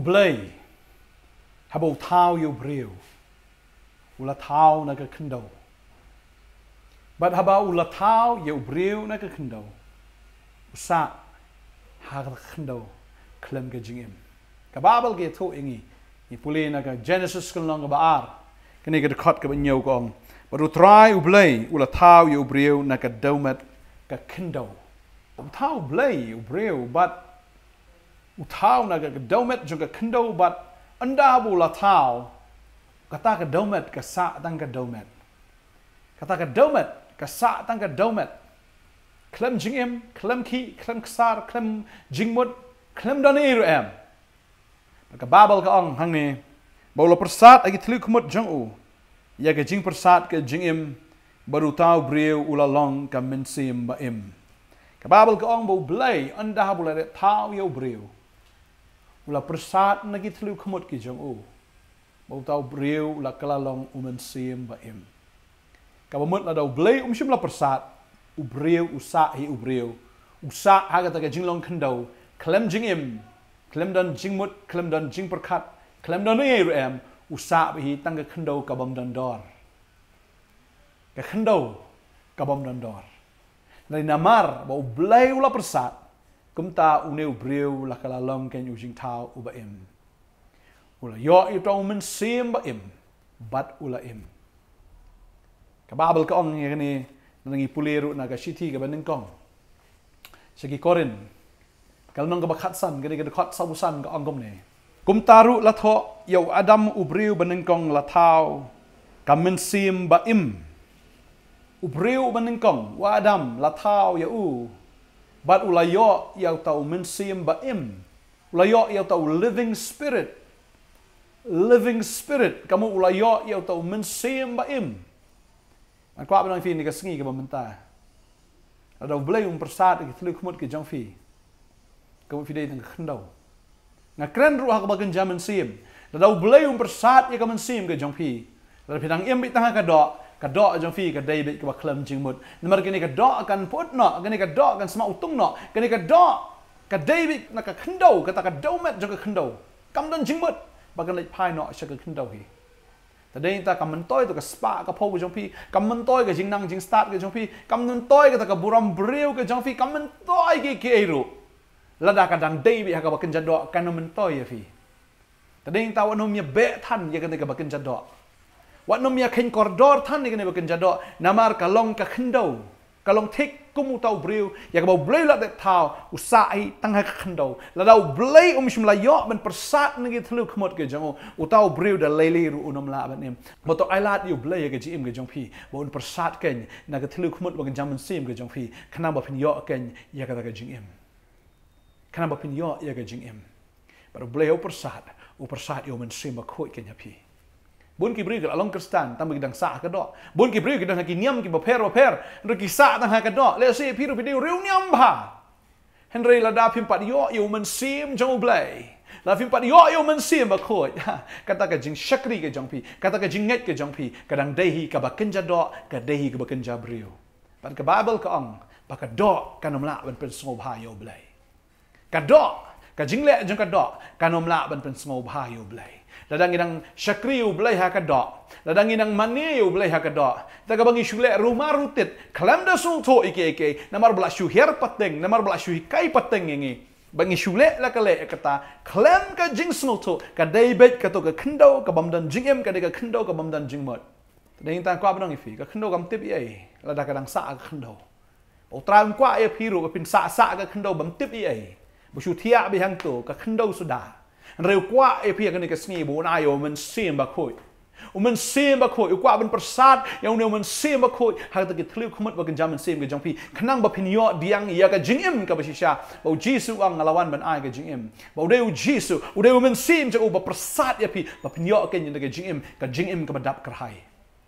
Blei habau thao U Breu ula thao na ka khndo but habau ula thao U Breu na ka khndo sa ha ka khndo klem ka jingim ka Bible ke tho ingi ni puli na ka Genesis kan long ba ar kini ka khot ka banyo kong baru try U Blei ula thao U Breu na ka domet ka khndo thao Blei U Breu but thao na ka domet jong ka khndo but anda bula thao kata ka domet ka sa tang ka domet kata ka domet ka sa tang ka domet klem jingim klem ki klem ksar klem jingmut klem dani ru em ka babel ka ong hang ni bola persat agi thlu khmut jong u ya ka jing persat ka jingim baru tau breu ulalong ka mynsiem ba im ka babel ka ong bo blei anda bula thao yo breu ula persat na githlu khmut ki jong u bo tau breu la kalalong mynsiem ba im ka bamut la dau blei shim la persat u breu usa hi u breu usa ha ka jinglong khndo klem jingim klem dan jingmut klem dan jing perkhat klem dan ei ru em usa hi tang ka khndo ka bam dan dor ka khndo ka bam dan dor nai namar bo blei ula persat kumta uneu breu la kalalong ken u jing thao u ba im ula yo i tong mynsiem ba im bat ula im ka babel ka ong ni nangi puleru na ka shithi ka baning kong segi korin kal nong ka bakhat san gani ka khot sabusan ka ongom ne kumtaru la tho yo adam u breu baning kong la thao ka mynsiem ba im u breu baning kong wa adam la thao ya u but ulayo yaw tau mynsiem ba im ulayo yaw tau living spirit kamu ulayo yaw tau mynsiem ba im an kwa benang fi ni ka sngi ka bamenta ada blei persat ki thlu khmut ki jong fi kamu fi dei tang khndau na kren ru ha ka bagen jam mynsiem ada blei persat ya ka mynsiem ka jong fi la phidang im bi tang ka do jong fi ka dei bi ka klem jingmut namar kini ka do kan put no kini ka do kan sma utung no kini ka do ka dei bi na ka khndau ka ta ka domet jong ka khndau kam don jingmut bagan lek phai no sha ka khndau hi ta dei ta kam toy to ka spa ka pho jong fi kam toy ka jingnang jing start ka jong fi kam toy ka ta ka buram breu ka jong fi kam toy ki ke ru lada ka dang dei bi ha ka bakin jado kan toy ya fi ta dei ta wa no mi be than ya ka ka bakin jado wat nom ya khen koridor than ni kene bakin jado namar kalong ka khndau kalong thik kumu tau breu ya ka bau blei la de thao usai tang ha khndau la dau blei shim la yo ben persat ni thlu khmot ke jango u tau breu da leli ru unom la ban em mo to ai lat yu blei ke ji im ke jong phi bon persat ken na ka thlu khmot bakin jam sim ke jong phi khana ba phin yo ken ya ka jing em khana ba phin yo ya ka jing em bar blei u persat yo men sim ba khoi ken ya phi bun ki bri ka along kristan tam gidang sa ka do bun ki bri gidang ki niam ki ba pher ru ki sa tang ha ka do le se pi ru pi riu niam ba henry la da phim pat yo mynsiem jong blei la phim pat yo mynsiem ba khoi kata ka jing shakri ke jong pi kata ka jing nget ke jong pi kadang dehi ka ba kenja do ka dehi ka ba kenja brio ban ka bible ka ong ba ka do kanom la ban pen smo ba yo blei ka do ka jing le jong ka do kanom la ban pen smo ba yo blei ladang inang shakri U Blei ha ka do ladang inang mani U Blei ha ka do ta ka bangi shule rumah rutit klam da sung tho ike namar bla shu her pateng namar bla shu kai pateng ngi bangi shule la ka le kata klam ka jing sung tho ka dei bet ka to ka khndau ka bamdan jing em ka de ka khndau ka bamdan jing mot dei ta kwa banang ifi ka khndau kam tip ai la da ka dang sa ka khndau o tram kwa e phiru ka pin sa ka khndau bam tip ai bu shu thia bi hang to ka khndau suda reu kwa e pia kan ka sngi bo na yo mynsiem ba khoi mynsiem ba khoi kwa ben persat yo ne mynsiem ba khoi ha ta ki thlu khmut ba kan jam mynsiem ke jong phi khnang ba phin yo diang ya ka jing im ka ba shisha bo jisu ang ngalawan ban ai ka jing im bo deu jisu u deu mynsiem je u ba persat ya phi ba phin yo ken ka jing im ka ba dap kar hai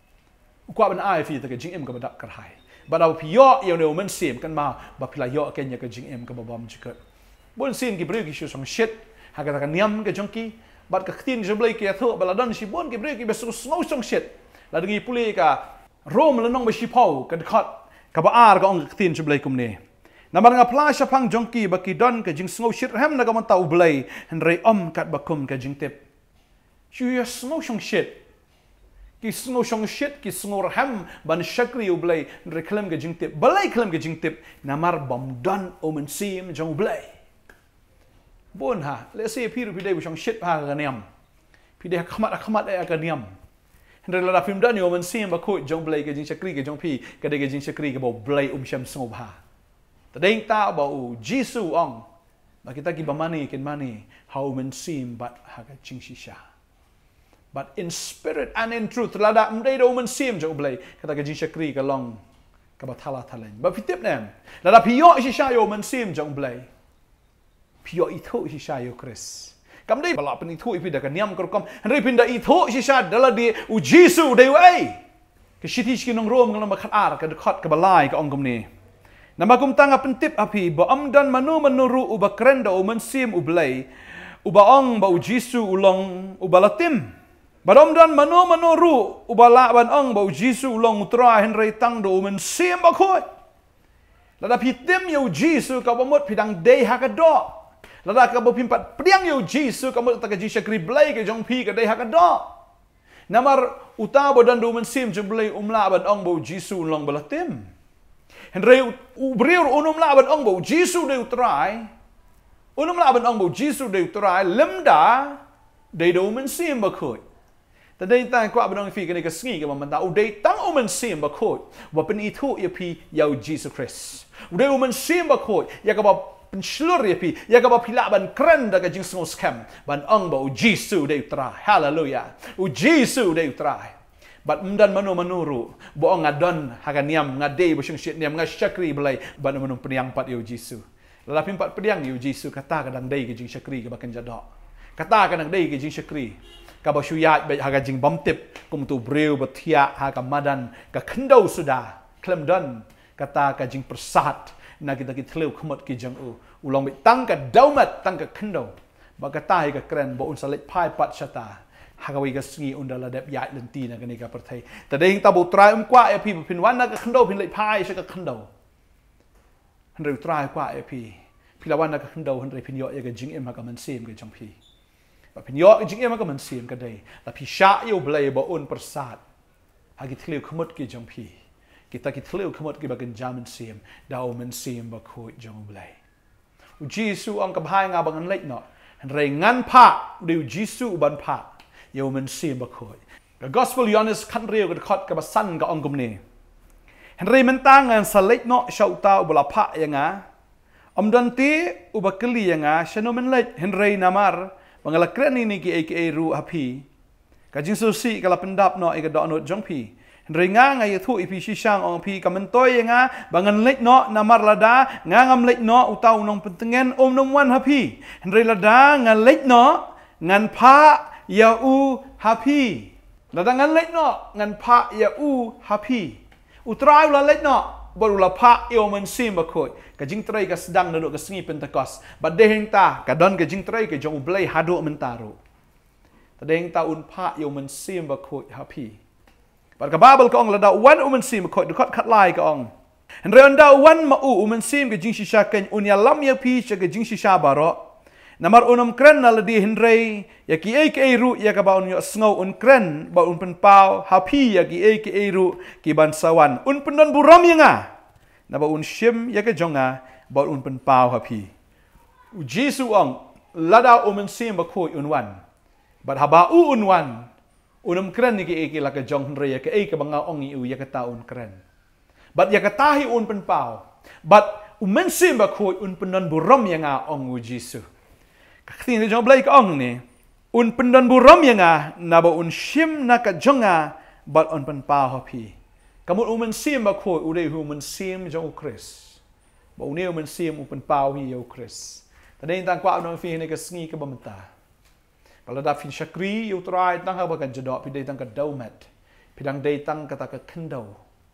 kwa ban ai phi ta ka jing im ka ba dap kar hai ba da phi yo ne mynsiem kan ma ba phila yo ken ya ka jing im ka ba bam chikat bon sin ki breu ki shu song shit haga ka niam ke jongki bat ka ktien je blei ke tho baladan si bon ke breu ki besu snow song shit la dagi puli ka rom la nong ba si pau ka khot ka ba ar ka ong ktien je blei kum ne Namar ngapla syapang jongki baki don ke jing sngo shit hem na gamanta U Blei henrei kat bakum ke jing tip. Shu ya sngo shong shit. Ki sngo shong shit ki sngo hem ban shakri U Blei henrei klem ke jing tip. Balai klem ke jing tip namar bom don mynsiem jong U Blei. Bon ha, let's say piru pidai shong shit ha ka niam. Pidai khamat ka niam. Henrei la film dan yo mynsiem ba ko jong Blei ke jing shakri ke jong pi ke de ke jing shakri ke bo Blei syam sngo ba. Tadeng ta bau Jisu ong. Ba kita ki bamani kin mani how mynsiem bat haga ching shisha. But in spirit and in truth lada mdei do mynsiem jo Blei kata ka jing shakri ka long ka bathala thaleng. Ba pitip nem. Lada pio shisha yo mynsiem jo Blei. Pio itho shisha yo Chris. Kam dei bala pen itho ipi da ka niam kor kom. Henrei pinda itho shisha dala di u Jisu dei wei. Ke shitish ki nong rom ngam khat ar ka dekat ka balai ka ong kom ni. Nama kum tanga pentip api ba amdan manu menuru uba krenda mynsiem U Blei uba ong ba U Jisu ulong uba latim ba amdan manu menuru uba la ban ong ba U Jisu ulong utra henrei tang do mynsiem ba khoi lada pitim yo Jisu ka bamut pidang dei hakado lada ka bo pimpat priang yo Jisu ka mut ta ka jing shakri Blei ke jong pi ka dei hakado namar uta bodan do mynsiem jong Blei umla ban ong ba U Jisu ulong ba latim Henrei ubriur unum laban ong bo Jisu de utrai. Unum laban ong bo Jisu de utrai lemda de do mynsiem ba khoi. Ta dei tang kwa ban ong fi ka sngi ka manta u dei tang mynsiem ba khoi. Wa pen ithu ya pi ya Jesus Christ. U dei mynsiem ba khoi ya ka ba penslur ya pi ya ka ba pila ban kren da ka jing sngo scam ban ong bo Jisu de utrai. Hallelujah. U Jisu de utrai. But mdan manu manuru boong ngadon haganiam ngadei bosyong shit niam ngashakri Blei ban manu pediang pat yo Jisu. Lalapi pat pediang yo Jisu kata kadang dei ke jing shakri ke bakan jadok. Kata kadang dei ke jing shakri ka basyuyat be haga jing bamtip kum tu breu batia ha ka madan ka kendau sudah klem don kata ka jing pyrsad na kita kitleu khmot ki jang u ulong be tang ka daumat tang ka kendau ba kata ka kren bo un salet pai pat shata hagawi ka sngi undala dep ya lenti na kani ka perthai tadeng tabu trai kwa e pi pin wan na ka khndo pin lei phai se ka khndo hanrei trai kwa e pi pilawan na ka khndo hanrei pin yo e ka jing em ka mynsiem ka jong pi ba pin yo jing em ka mynsiem ka dei la pi Shah U Blei ba un pyrsad hagi thleu khmut ki jong pi kita ki thleu khmut ki ba kan jam mynsiem da mynsiem ba khoi jong Blei U Jisu ang ka bhai nga bangan leit no hanrei ngan pha u Jisu ban pha yo mynsiem ba khoi the gospel Yohanes khan reu ka khot ka basan ka ongkum ni henrei mentang an saleit no shauta ubala pha yanga omdanti ubakli yanga shanomen leit henrei namar bangala krani ni ki aka ru hapi ka jingsu si kala pendap no ika do no jongpi henrei nga nga yathu ipi shisang ong pi kamentoy yanga bangan leit no namar lada nga ngam leit no utaw nong pentengen nong wan hapi henrei lada nga leit no ngan pha ya u happy ladangan leit no ngan pha ya u happy utrai la leit no baru la pha yo mynsiem ba khoi ka jing trai ka sedang na ka sngi pentecost ba deheng ta ka don ka jing trai ka jong U Blei hado mentaro tadeng ta un pha yo mynsiem ba khoi happy ba ka babel ka ong lada wan mynsiem khoi du khat khat lai ka ong henrei onda wan ma u mynsiem ka jing shisha ken un ya lam ya pi ka jing shisha baro namar unum kren na ladi henrei ya ki ek ru ya ka ba un yo sngo un kren ba un pen pau happy ya ki ek ru ki ban sawan un pendon buram yanga na ba un shim ya ka jonga ba un pen pau happy U Jisu ong lada mynsiem ba khoi un wan ba haba u un wan unum kren ni ki ek la ka jong henrei ya ka ek banga ong u ya ka ta un kren bat ya ka tahi un pen pau bat mynsiem ba khoi un pendon buram yanga ong U Jisu ktien jong Blei ka ong ni un pendon buram yanga na ba un shim na ka jonga bat on pen pa happy kamut mynsiem ba khoi u dei hu mynsiem jong Chris ba un mynsiem u pen pa hi yo Chris tadeng tang kwa no fi ni ka sngi ka bamta bala da fin shakri yu trai tang ha ba kan jadok pi dei tang ka daumat pidang dei tang ka ta ka khndau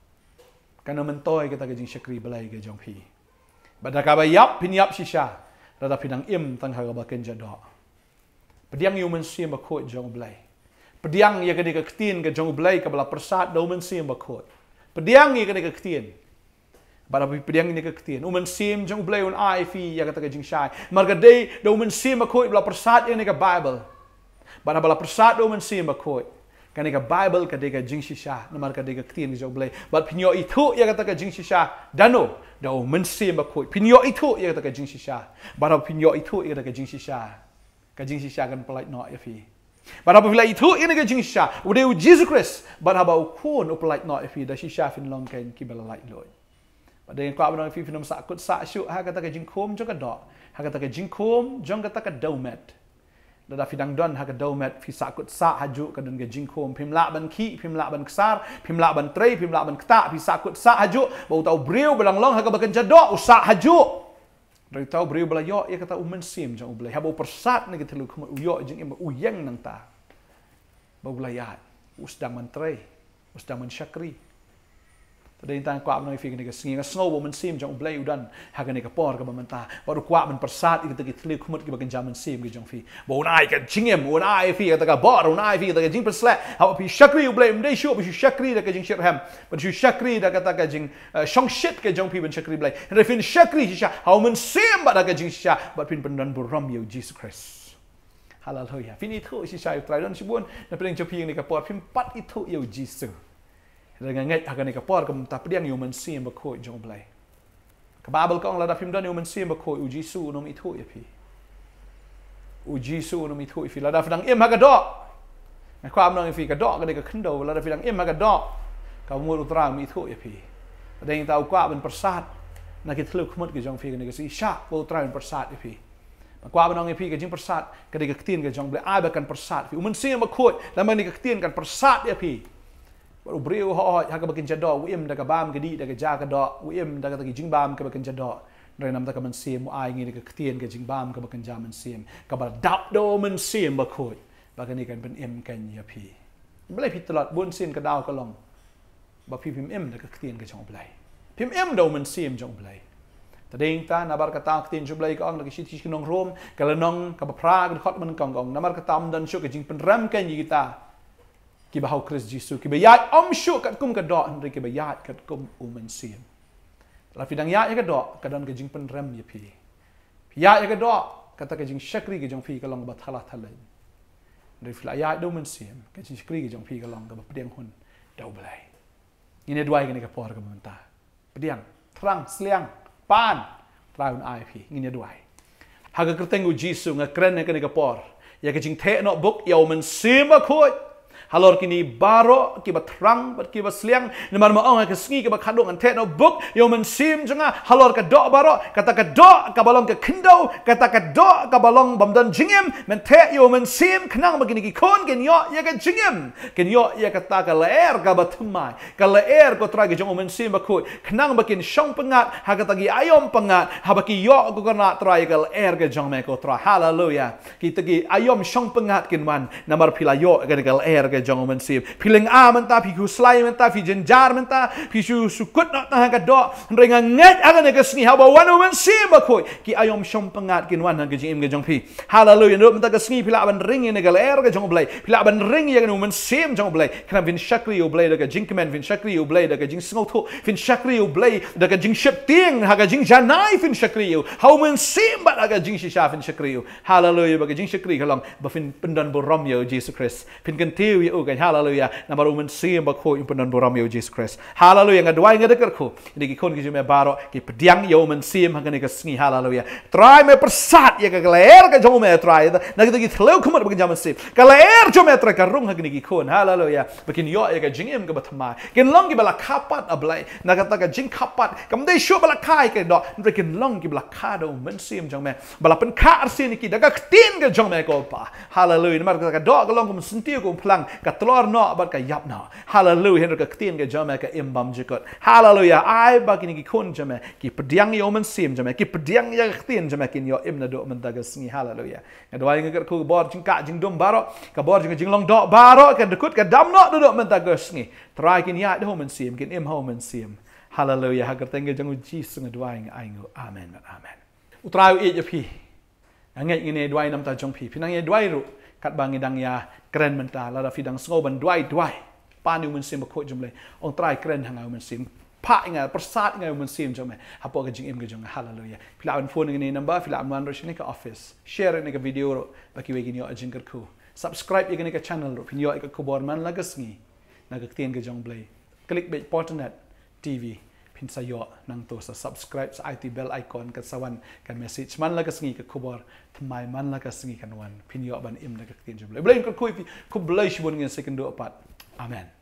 kana mentoy ka ta ka jing shakri Blei ka jong pi ba da ka ba yap pin yap shisha rada pinang im tang haga baken jado pediang yu mynsiem ba khoi jong Blei pediang ya ka ni ka ktien ka jong Blei ka bala pyrsad do mynsiem ba khoi pediang ya ka ni ka ktien bara pediang ini ke ktien mynsiem jong blei un ai fi ya kata ke jing shai marga dei do mynsiem ko bla persat ini ke bible bara bala persat do mynsiem ko kani ke bible ka de ke jing shisha namar ka de ke ktien jong blei bat pinyo itu ya kata ke jing shisha dano do mynsiem ko pinyo itu ya kata ke jing shisha bara pinyo itu ya kata ke jing shisha kan pelai no ya fi bara bila itu ini ke jing shisha ude Jesus Christ bara ba ukon upelai no ya fi da shisha fin long ken ki bala lai loi pada yang kau menang film sakut saksyuk ha kata ke jingkom jong kadok ha kata ke jingkom jong kata ke domet dada fidang don ha ke domet fi sakut sa haju ke don ke jingkom pim lak ban ki pim lak ban kesar pim lak ban trei pim lak ban kta fi sakut sa haju bau tau breu belang long ha ke bakan jadok usak haju dari tau breu bela yo ia kata mynsiem jong blei ha bau persat ni ke telu kum uyo jing em uyang nang ta bau belayat usdang man trei usdang man syakri tadi intang kuat menoi fikir ni ke sengi ngasno bo mynsiem jong blei udan haga ni ke por ke bamanta baru kuat men persat itu ke telu kumut ke bagan jam mynsiem ke jong fi bo nai ke jingem bo nai fi kata ka bor nai fi kata ke jing perslet ha pi syakri u blei mdei shu bi syakri da ke jing shirham ban shu syakri da kata ke jing shong shit ke jong pi ban syakri blei refin syakri sha ha mynsiem ba da ke jing sha ba pin pendan buram yo Jesus Christ haleluya fin itu sha trai don sibun na pedeng jopi ni ke por pin pat itu yo Jesus dengan ngai akan ni kapor ke mentah pediang yo mynsiem ba khoi jong blai ka babel kong la da phim don yo mynsiem ba khoi u jisu nom itu ya pi u jisu nom itu fi la da fidang em ha ka dok na kwam nong fi ka dok ka de ka khndo la da fidang em ha ka dok ka mu utra mi itu ya pi da yang tau kwa ben persat na ki thlu khmut ke jong fi ni ka si sha bo utra ben persat ya pi kwa ben nong fi ka jing persat ka de ka ktien ke jong blai ai ba kan persat fi u mynsiem ba khoi la ma ni ka ktien kan persat ya pi baru beriu ho ha ka bakin jadok wim da ka bam ke di da ka ja ka dok wim da ka jing bam ka bakin jadok dari nam da ka mynsiem mu ai ngi ka ktien ka jing bam ka bakin jam mynsiem ka ba dap do mynsiem ba khoi ba ka ni kan ben em kan ya pi blai pi tolot bun sin ka daw ka long ba pi pim em da ka ktien ka jong blai pim em do mynsiem jong blai tading ta na bar ka ta ktien jong blai ka ong da ka shi Nongkhryiem ka la nong ka ba pra ka khot man kong kong namar ka tam dan shu ka jing pen ram kan yi kita ki bahau Kris Jisu ki bayat om syu kat kum ka dok henry ki bayat kat kum mynsiem la fidang ya ka dok kadon ke jing pen rem ya pi ya ka dok kata ke jing syakri ke jong fi ka long ba thala thalai dari fila ya do mynsiem ke jing syakri ke jong fi ka long ka ba pediang hun dau blai ini dua ke ni ka por ka menta pediang terang seliang pan traun ai pi ini dua haga kerteng u Jisu ngakren ke ni ka por ya ke jing the no book ya mynsiem ba khoi halor kini baro ki batrang bat ki basliang nemar ma ong ka sngi ki bakadong an te no book yo mynsiem jonga halor ka dok baro kata ka dok ka balong ka khindo kata ka dok ka balong bamdan jingem men te yo mynsiem khnang bagini ki kon gen yo ya ka jingem gen yo ya kata ka laer ka batmai ka laer ko tra ki jong mynsiem ba khoi khnang bakin shong pengat ha kata gi ayom pengat ha baki yo ko kana tra ka laer ka jong me ko tra haleluya ki tagi ayom shong pengat kin wan namar pila yo ka laer ka jong mynsiem piling a menta pi ku slai menta pi jenjar menta pi su sukut nak tah ka dok renga ngat agan ka sni ha ba wan mynsiem ba khoi ki ayom shom pengat kin wan ka jing im ka jong pi haleluya ndo menta ka sni pila ban ring ni ka laer ka jong blai pila ban ring ya ka mynsiem jong blai kana vin shakri u blai da ka jing kemen vin shakri u blai da ka jing sngo tho vin shakri u blai da ka jing ship ting ha ka jing janai vin shakri u ha mynsiem ba da ka jing shisha vin shakri u haleluya ba ka jing shakri ka long ba fin pendan borom yo Jesus Christ fin kan tiu u kan haleluya na baru mynsiem ba khoi impenan boram yo Jesus Christ haleluya ngadwai ngadekar ko ini ki kon ki jume baro ki pediang yo mynsiem hangane ka sngi haleluya try me persat ya ka laer ka jume try na ki thlau khumar ba jam mynsiem ka laer jume try ka rung hangane ki kon haleluya bakin yo ya ka jingem ka batma kin long ki bala kapat ablai na kata ka jing kapat kam dei shu bala kai ka do kin long ki bala kado mynsiem jume bala pen ka arsin ki daga ktien ka jume ko pa haleluya mar ka do ka long ko sentiu ko plang ka telur no bat ka yap no haleluya hendak ka ktien ka jame ka imbam jikot haleluya ai ba kini ki kun jame ki pediang yo mynsiem jame ki pediang ya ktien jame kin yo imna do mentaga sngi haleluya ngadwai ngak ku bor jing ka jing dum baro ka bor jing long do baro ka dekut ka dam no do mentaga sngi try kin ya do mynsiem kin im ho mynsiem haleluya ha kerteng jang Jesus ngadwai ngai ngo amen amen utrau e pi ngai ngine dwai nam ta jong pi pinang ye dwai ru kat bangi dang ya keren menta la da fidang sngo ban dwai pan yu mynsiem ba khoi jumle ong try keren hang mynsiem pak ingat persat ingat mynsiem jom apa ke jing im ke jong haleluya pilawan phone ini number pilawan ro sini ke office share ini ke video ro baki we gini ajing kerku subscribe ini ke channel ro pinyo ke kubor man lagas ngi naga ktien ke jong blei klik be Potternet TV pin sayo nang to sa subscribe sa IT bell icon ke sawan kan message man lagas ngi ke kubor tmai man lagas ngi kan wan pinyo ban im naga ktien jom blei blei ku blei shibon ngi second do apat amen